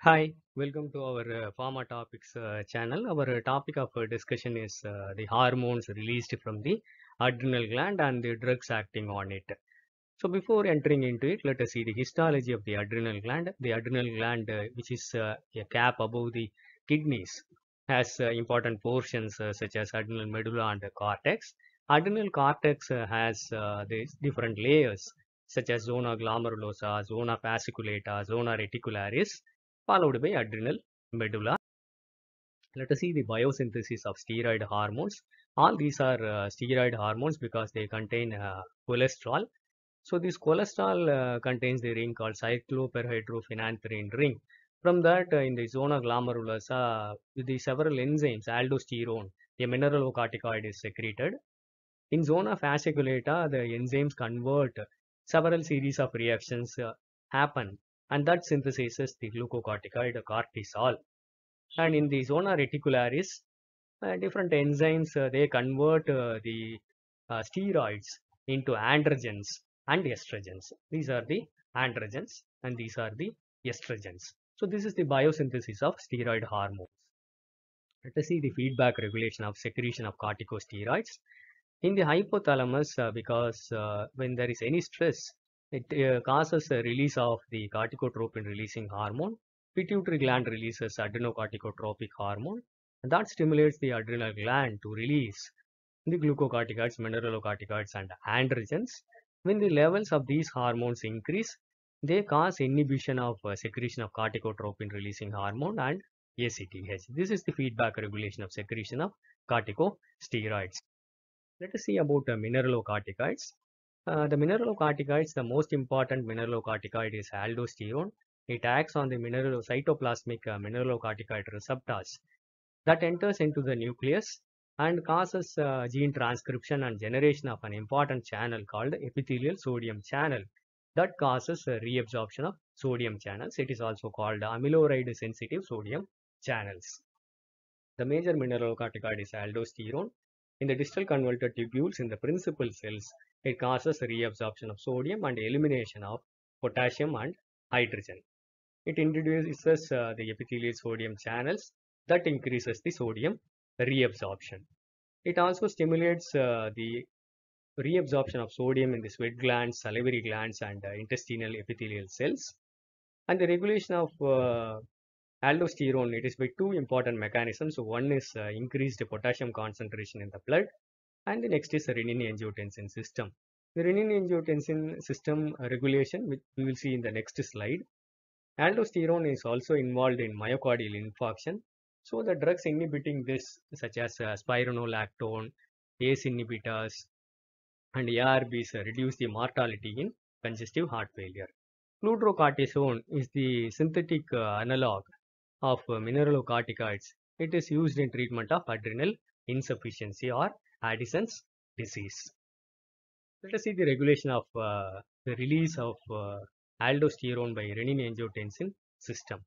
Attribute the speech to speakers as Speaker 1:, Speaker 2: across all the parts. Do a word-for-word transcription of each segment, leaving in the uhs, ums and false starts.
Speaker 1: Hi, welcome to our uh, Pharma Topics uh, channel. Our uh, topic of uh, discussion is uh, the hormones released from the adrenal gland and the drugs acting on it. So, before entering into it, let us see the histology of the adrenal gland. The adrenal gland, uh, which is uh, a cap above the kidneys, has uh, important portions uh, such as adrenal medulla and cortex. Adrenal cortex uh, has uh, these different layers such as zona glomerulosa, zona fasciculata, zona reticularis, followed by adrenal medulla. Let us see the biosynthesis of steroid hormones. All these are uh, steroid hormones because they contain uh, cholesterol. So this cholesterol uh, contains the ring called cycloperhydrophenanthrene ring. From that, uh, in the zona glomerulosa, the several enzymes, aldosterone, a mineralocorticoid is secreted. In zona fasciculata, the enzymes convert several series of reactions uh, happen, and that synthesizes the glucocorticoid cortisol. And in the zona reticularis, uh, different enzymes uh, they convert uh, the uh, steroids into androgens and estrogens. These are the androgens and these are the estrogens. So this is the biosynthesis of steroid hormones. Let us see the feedback regulation of secretion of corticosteroids in the hypothalamus, uh, because uh, when there is any stress, it uh, causes a release of the corticotropin releasing hormone. Pituitary gland releases adrenocorticotropic hormone, and that stimulates the adrenal gland to release the glucocorticoids, mineralocorticoids, and androgens. When the levels of these hormones increase, they cause inhibition of uh, secretion of corticotropin releasing hormone and A C T H. This is the feedback regulation of secretion of corticosteroids. Let us see about uh, mineralocorticoids. Uh, the mineralocorticoids, the most important mineralocorticoid is aldosterone. It acts on the mineralocytoplasmic uh, mineralocorticoid receptors that enters into the nucleus and causes uh, gene transcription and generation of an important channel called epithelial sodium channel that causes uh, reabsorption of sodium channels. It is also called amiloride sensitive sodium channels. The major mineralocorticoid is aldosterone. In the distal convoluted tubules in the principal cells, it causes reabsorption of sodium and elimination of potassium and hydrogen. It introduces uh, the epithelial sodium channels that increases the sodium reabsorption. It also stimulates uh, the reabsorption of sodium in the sweat glands, salivary glands, and uh, intestinal epithelial cells. And the regulation of uh, aldosterone, it is by two important mechanisms. So one is uh, increased potassium concentration in the blood, and the next is the renin-angiotensin system. The renin-angiotensin system uh, regulation, which we will see in the next slide. Aldosterone is also involved in myocardial infarction. So the drugs inhibiting this, such as uh, spironolactone, A C E inhibitors, and A R Bs, uh, reduce the mortality in congestive heart failure. Fludrocortisone is the synthetic uh, analog of uh, mineralocorticoids. It is used in treatment of adrenal insufficiency or Addison's disease. Let us see the regulation of uh, the release of uh, aldosterone by renin-angiotensin system.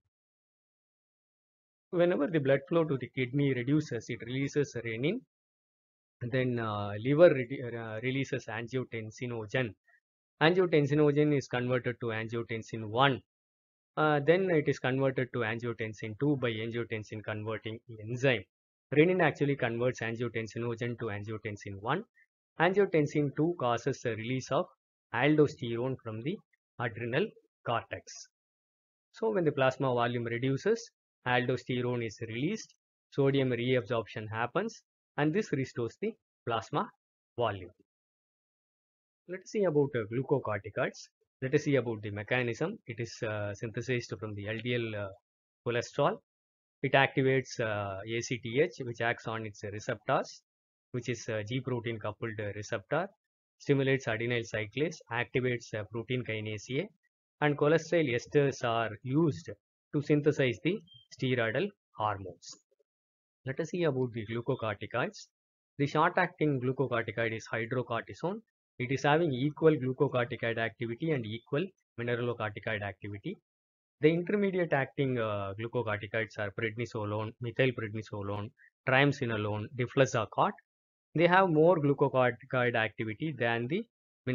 Speaker 1: Whenever the blood flow to the kidney reduces, it releases renin. Then uh, liver re uh, releases angiotensinogen. Angiotensinogen is converted to angiotensin one. Uh, then it is converted to angiotensin two by angiotensin converting enzyme. Renin actually converts angiotensinogen to angiotensin one. Angiotensin two causes the release of aldosterone from the adrenal cortex. So when the plasma volume reduces, aldosterone is released, sodium reabsorption happens, and this restores the plasma volume. Let us see about uh, glucocorticoids. Let us see about the mechanism. It is uh, synthesized from the L D L uh, cholesterol. It activates uh, A C T H, which acts on its receptors, which is uh, G protein coupled receptor, stimulates adenyl cyclase, activates uh, protein kinase A, and cholesterol esters are used to synthesize the steroidal hormones. Let us see about the glucocorticoids. The short-acting glucocorticoid is hydrocortisone. It is having equal glucocorticoid activity and equal mineralocorticoid activity. The intermediate acting uh, glucocorticoids are prednisolone, methylprednisolone, triamcinolone, deflazacort. They have more glucocorticoid activity than the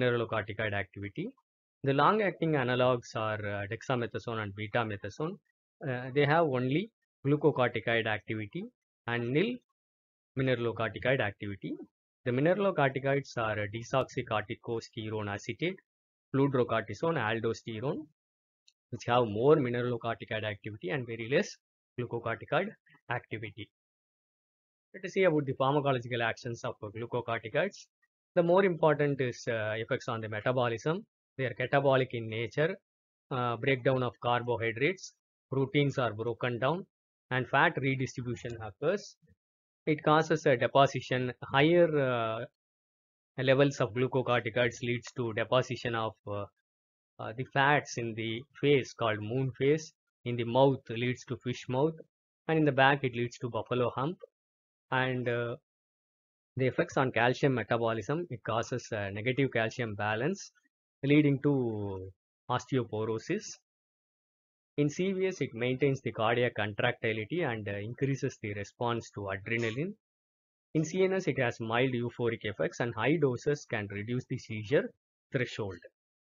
Speaker 1: mineralocorticoid activity. The long-acting analogs are uh, dexamethasone and betamethasone. uh, they have only glucocorticoid activity and nil mineralocorticoid activity. The mineralocorticoids are uh, desoxycorticosterone acetate, fludrocortisone, aldosterone, which have more mineralocorticoid activity and very less glucocorticoid activity. Let us see about the pharmacological actions of uh, glucocorticoids. The more important is uh, effects on the metabolism. They are catabolic in nature, uh, breakdown of carbohydrates, proteins are broken down, and fat redistribution occurs. It causes a deposition. Higher uh, levels of glucocorticoids leads to deposition of uh, uh, the fats in the face called moon face. In the mouth leads to fish mouth, and in the back it leads to buffalo hump. And uh, the effects on calcium metabolism, it causes a negative calcium balance leading to osteoporosis. In C V S, it maintains the cardiac contractility and uh, increases the response to adrenaline. In C N S, it has mild euphoric effects and high doses can reduce the seizure threshold.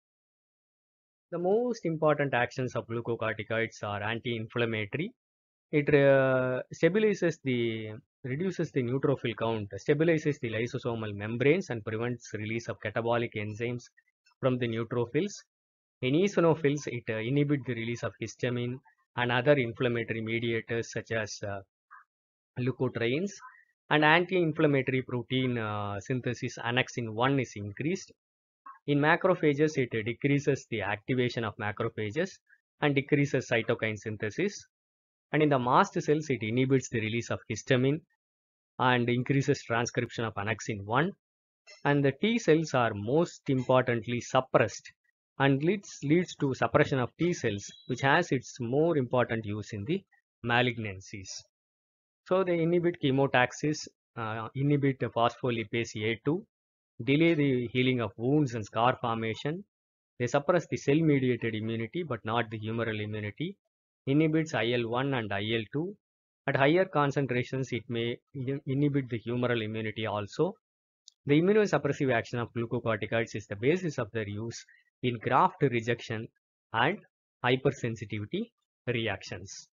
Speaker 1: The most important actions of glucocorticoids are anti-inflammatory. It uh, stabilizes the, reduces the neutrophil count, stabilizes the lysosomal membranes and prevents release of catabolic enzymes from the neutrophils. In eosinophils, it uh, inhibits the release of histamine and other inflammatory mediators such as uh, leukotrienes, and anti-inflammatory protein uh, synthesis annexin one is increased. In macrophages, it decreases the activation of macrophages and decreases cytokine synthesis. And in the mast cells, it inhibits the release of histamine and increases transcription of annexin one. And the T cells are most importantly suppressed and leads, leads to suppression of T cells, which has its more important use in the malignancies. So they inhibit chemotaxis, uh, inhibit phospholipase A two, delay the healing of wounds and scar formation. They suppress the cell-mediated immunity but not the humoral immunity, inhibits I L one and I L two. At higher concentrations, it may inhibit the humoral immunity also. The immunosuppressive action of glucocorticoids is the basis of their use in graft rejection and hypersensitivity reactions.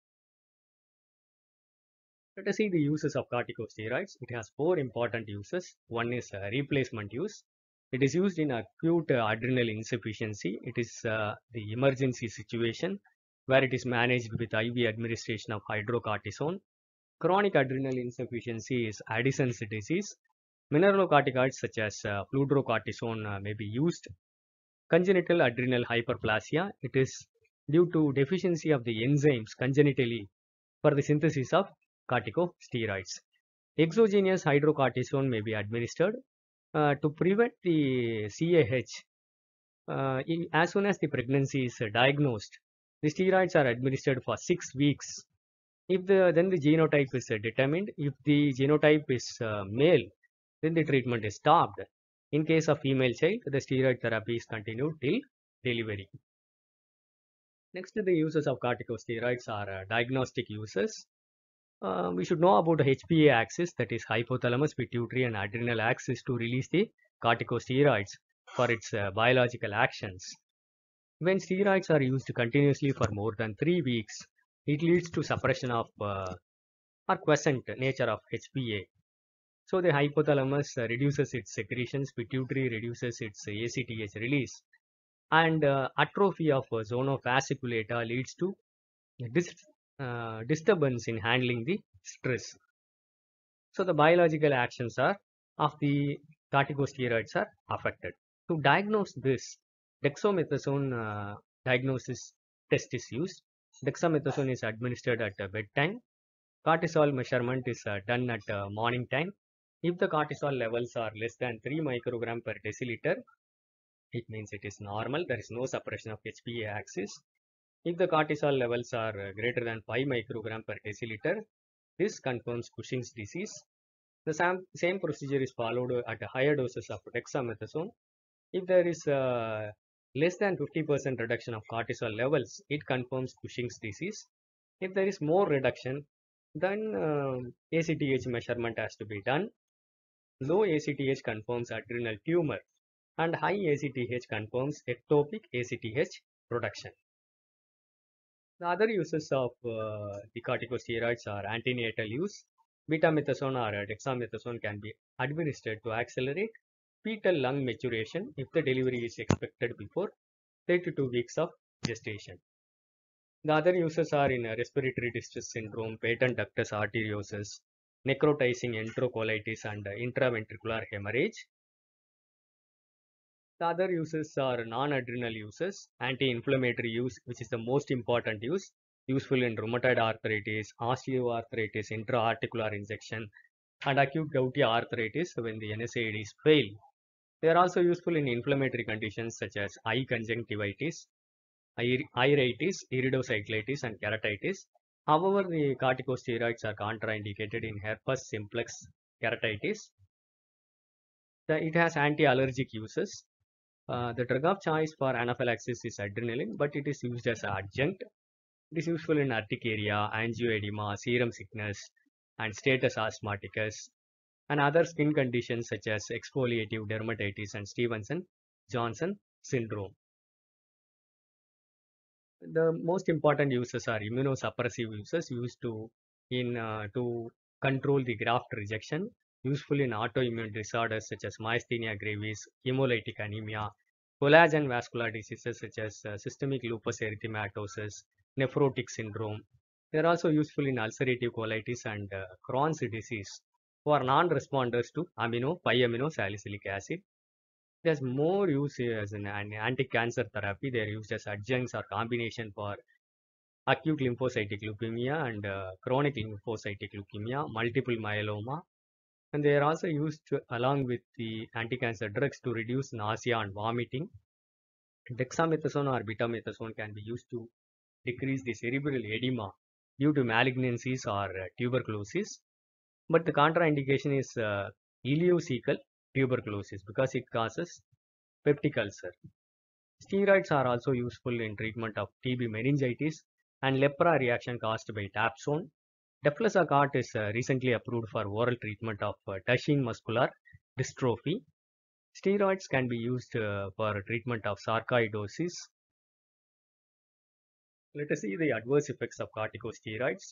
Speaker 1: Let us see the uses of corticosteroids. It has four important uses. One is uh, replacement use. It is used in acute uh, adrenal insufficiency. It is uh, the emergency situation where it is managed with I V administration of hydrocortisone. Chronic adrenal insufficiency is Addison's disease. Mineralocorticoids such as uh, fludrocortisone uh, may be used. Congenital adrenal hyperplasia. It is due to deficiency of the enzymes congenitally for the synthesis of corticosteroids. Exogenous hydrocortisone may be administered uh, to prevent the C A H. Uh, in, as soon as the pregnancy is uh, diagnosed, the steroids are administered for six weeks. If the then the genotype is uh, determined, if the genotype is uh, male, then the treatment is stopped. In case of female child, the steroid therapy is continued till delivery. Next, the uses of corticosteroids are uh, diagnostic uses. Uh, we should know about the H P A axis, that is hypothalamus, pituitary and adrenal axis, to release the corticosteroids for its uh, biological actions. When steroids are used continuously for more than three weeks, it leads to suppression of uh, or quiescent nature of H P A. So the hypothalamus uh, reduces its secretions, pituitary reduces its A C T H release, and uh, atrophy of uh, zona fasciculata leads to dis uh, disturbance in handling the stress. So the biological actions are of the corticosteroids are affected. To diagnose this, dexamethasone uh, diagnosis test is used. Dexamethasone is administered at uh, bedtime. Cortisol measurement is uh, done at uh, morning time. If the cortisol levels are less than three microgram per deciliter, it means it is normal. There is no suppression of H P A axis. If the cortisol levels are uh, greater than five microgram per deciliter, this confirms Cushing's disease. The same, same procedure is followed at higher doses of dexamethasone. If there is uh, less than fifty percent reduction of cortisol levels, it confirms Cushing's disease. If there is more reduction, then uh, A C T H measurement has to be done. Low A C T H confirms adrenal tumor and high A C T H confirms ectopic A C T H production. The other uses of uh, the corticosteroids are antenatal use. Betamethasone or dexamethasone can be administered to accelerate fetal lung maturation if the delivery is expected before thirty-two weeks of gestation. The other uses are in uh, respiratory distress syndrome, patent ductus arteriosus, necrotizing enterocolitis, and uh, intraventricular hemorrhage. The other uses are non-adrenal uses, anti-inflammatory use, which is the most important use, useful in rheumatoid arthritis, osteoarthritis, intra-articular injection, and acute gouty arthritis when the N SAIDs fail. They are also useful in inflammatory conditions such as eye conjunctivitis, iritis, iridocyclitis, and keratitis. However, the corticosteroids are contraindicated in herpes simplex keratitis. The, it has anti-allergic uses. Uh, the drug of choice for anaphylaxis is adrenaline, but it is used as an adjunct. It is useful in urticaria, angioedema, serum sickness, and status asthmaticus, and other skin conditions such as exfoliative dermatitis and Stevenson-Johnson syndrome. The most important uses are immunosuppressive uses used to in uh, to control the graft rejection, useful in autoimmune disorders such as myasthenia gravis, hemolytic anemia, collagen vascular diseases such as uh, systemic lupus erythematosus, nephrotic syndrome. They are also useful in ulcerative colitis and uh, Crohn's disease who are non-responders to amino five amino salicylic acid. There's more use as an anti-cancer therapy. They are used as adjuncts or combination for acute lymphocytic leukemia and uh, chronic lymphocytic leukemia, multiple myeloma. And they are also used to, along with the anti-cancer drugs to reduce nausea and vomiting. Dexamethasone or betamethasone can be used to decrease the cerebral edema due to malignancies or uh, tuberculosis. But the contraindication is uh, ileocecal tuberculosis because it causes peptic ulcer. Steroids are also useful in treatment of T B meningitis and lepra reaction caused by dapsone. Deflazacort is uh, recently approved for oral treatment of uh, Duchenne muscular dystrophy. Steroids can be used uh, for treatment of sarcoidosis. Let us see the adverse effects of corticosteroids.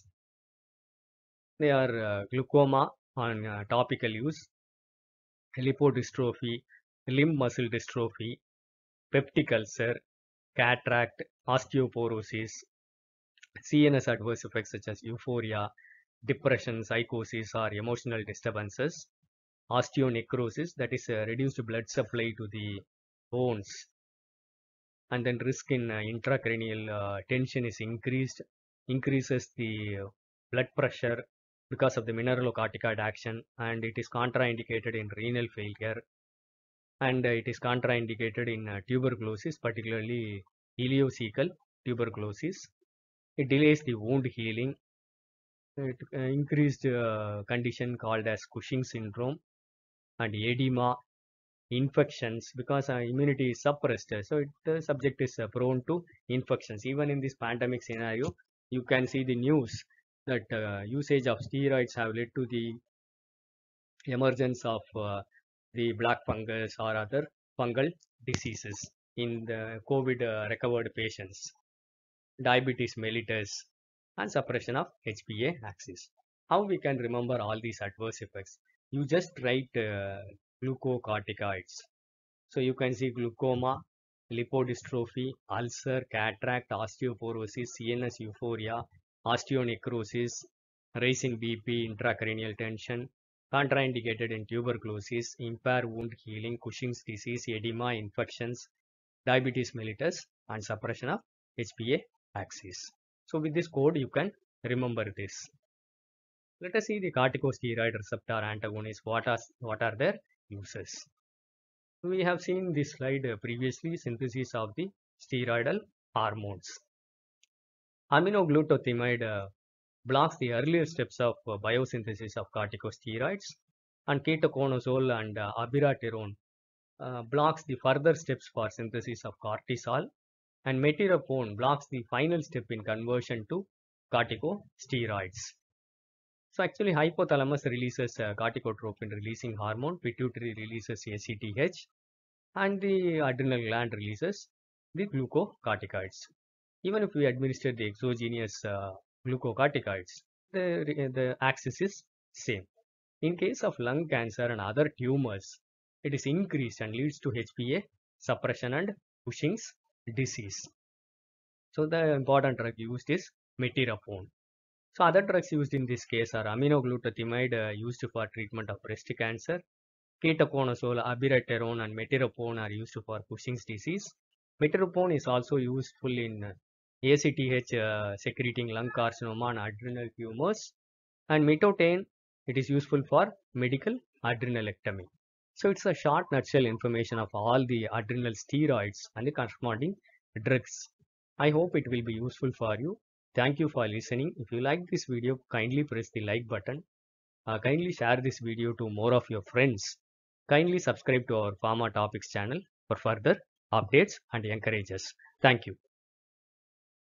Speaker 1: They are uh, glaucoma on uh, topical use, lipodystrophy, limb muscle dystrophy, peptic ulcer, cataract, osteoporosis, C N S adverse effects such as euphoria, depression, psychosis, or emotional disturbances, osteonecrosis, that is uh, reduced blood supply to the bones, and then risk in uh, intracranial uh, tension is increased, increases the uh, blood pressure because of the mineralocorticoid action, and it is contraindicated in renal failure, and uh, it is contraindicated in uh, tuberculosis, particularly ileocecal tuberculosis. It delays the wound healing. It uh, increased uh, condition called as Cushing syndrome and edema, infections because uh, immunity is suppressed. So it, the subject is uh, prone to infections. Even in this pandemic scenario, you can see the news that uh, usage of steroids have led to the emergence of uh, the black fungus or other fungal diseases in the COVID uh, recovered patients, diabetes mellitus, and suppression of H P A axis. How we can remember all these adverse effects? You just write uh, glucocorticoids. So you can see glaucoma, lipodystrophy, ulcer, cataract, osteoporosis, C N S euphoria, osteonecrosis, raising B P, intracranial tension, contraindicated in tuberculosis, impair wound healing, Cushing's disease, edema, infections, diabetes mellitus, and suppression of H P A axis. So with this code, you can remember this. Let us see the corticosteroid receptor antagonists. What are, what are their uses? We have seen this slide uh, previously, synthesis of the steroidal hormones. Aminoglutamide uh, blocks the earlier steps of uh, biosynthesis of corticosteroids, and ketoconazole and uh, abiraterone uh, blocks the further steps for synthesis of cortisol, and metirapone blocks the final step in conversion to corticosteroids. So actually hypothalamus releases uh, corticotropin releasing hormone, pituitary releases A C T H, and the adrenal gland releases the glucocorticoids. Even if we administer the exogenous uh, glucocorticoids, the, the axis is same. In case of lung cancer and other tumors, it is increased and leads to H P A suppression and Cushing's disease. So the important drug used is metirapone. So other drugs used in this case are aminoglutathione uh, used for treatment of breast cancer, ketoconazole, abiraterone and metirapone are used for Cushing's disease. Metirapone is also useful in uh, A C T H uh, secreting lung carcinoma and adrenal tumors, and mitotane, it is useful for medical adrenalectomy. So it's a short nutshell information of all the adrenal steroids and the corresponding drugs. I hope it will be useful for you. Thank you for listening. If you like this video, kindly press the like button. Uh, kindly share this video to more of your friends. Kindly subscribe to our Pharma Topics channel for further updates and encourage us. Thank you.